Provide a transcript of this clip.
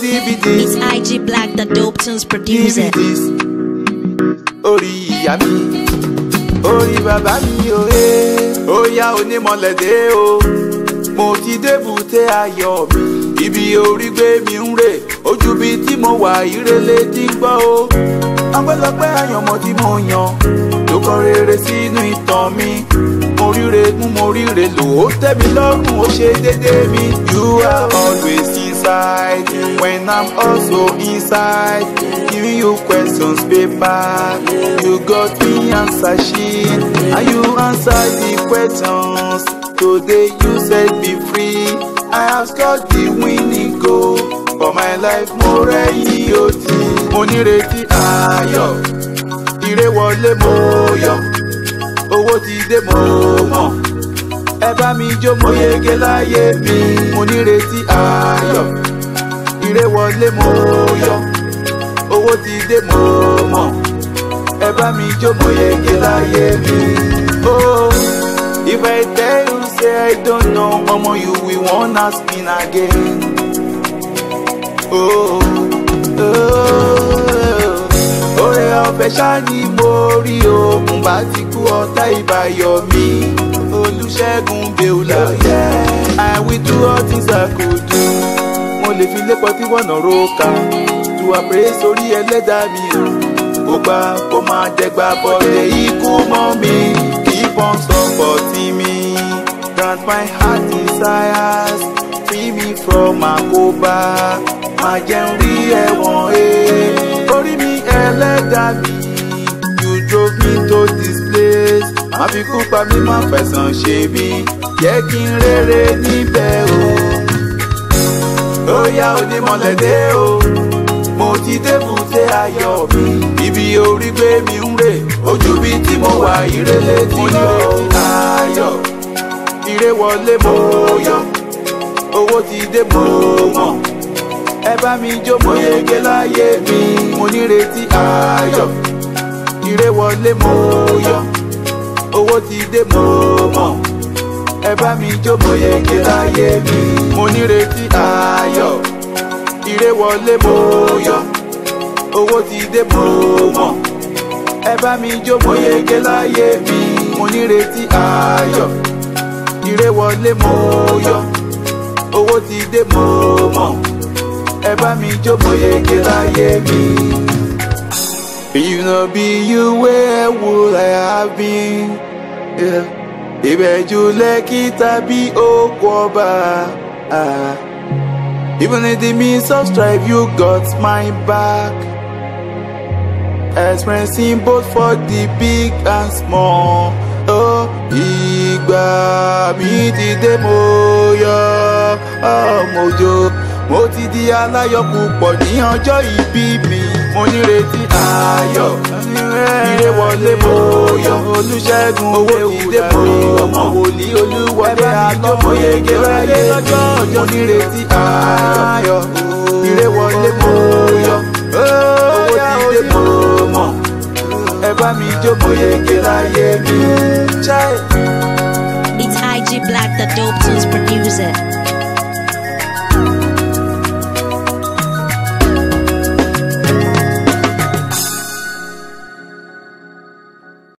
It's IG Black, the Dope Tunes producer. Orí ìyá mi, orí bàbá mi ó yá onímọ̀lẹ́dẹ́ o. Mo ti débùté ayọ̀ mi, ibi orí gbé mi ń rè. Ojú bí tí mo wà ìrẹ̀lẹ̀ tí ń gbọ́ o. Ọpẹ́lọpẹ́ àyànmọ́ tí mo yàn ló kọ rere sínú ìtàn mi. Mo ríre mú mo ríre lò ó tẹ́ mi lọ́rùn ó ṣe déédéé mi. You are always inside when I'm also inside. Giving you questions paper, you got me answer sheet and you answer the questions. Today you set me free. I have scored the winning goal for my life. Mo rẹ́yìn òtí, mo nírètí ayọ̀, ire wọlé mo yọ̀, owó ti dé mo mọ̀. Ẹ bá mi jó mo yege láyé mi. Mo nírètí ayọ̀, ire wọlé mo yọ̀, owó ti dé mo mọ̀. Ẹ bá mi jó mo yege láyé mi. Oh, if I tell you say I don't know, omo you will wanna spin again. Oh, oore ọ̀fẹ́ ṣá ni mo rí o. Mo bá ti kú ọ̀tá ìbáyọ̀ mi. Olúṣẹ́gun Bẹ́òlà, I will do all things I could do. Mo lè fi lépọ̀ tí wọ́n nà róka. To appraise sórí ẹlẹ́dàá mi o. Kò gbà kó máa jẹgba bọ̀dẹ̀ ikú mọ́ mi. Keep on supporting me. Grant my heart desires. Free me from àkóbá. Má jẹ́ n rí ẹ̀wọ̀n orí mi ẹlẹ́dàá mi. You drove me to this place. Má fi kú pa mí, má fẹ̀sán ṣe mí. Jẹ́ kí n rere níbẹ̀ o. Ó yá onímọ̀lẹ́dẹ́ o. Mo ti débùté ayọ̀ mi. Ibi orí gbé mi ń rè. Ojú bí tí mo wà ìrẹ̀lẹ̀ tí mo nírètí ayọ̀. Ire wọlé mo yọ̀, owó ti dé mo mọ̀. Ẹ bá mi jó mo yege láyé mi. Mo nírètí ayọ̀, ire wọlé mo yọ̀, owó ti dé mo mọ̀. Ẹ bá mi jó mo yege láyé mi. Mo nírètí ayọ̀, ire wọlé mo yọ̀, owó ti dé mo mọ̀. Ẹ bá mi jó mo yege láyé mi. Mo nírètí ayọ̀, ire wọlé mo yọ̀, owó ti dé mo mọ̀. Ẹ bá mi jó mo yege láyé mi. If no be you, where would I have been? Yeah. Ìbẹ̀jú Lẹ́kì tàbí Oko Ọba. Even in the midst of strife, you got my back. Experiencing both for the big and small. Oh, ìgbà mi ti dé mo yọ̀ mojo. Mo ti di aláyọ̀ púpọ̀ ní ọjọ́ ìbí mi. Mo nírètí ayọ̀, ire wọlé mo yọ̀. Olúṣẹ́gun owó ti dé mo ọmọ wòlíì Olúwọlé àtọ́ mo yege láyé lọ́jọ́ ọjọ́. Mo nírètí ayọ̀, ire wọlé mo yọ̀, owó ti dé mo mọ̀. Ẹ bá mi jó mo yege láyé mi.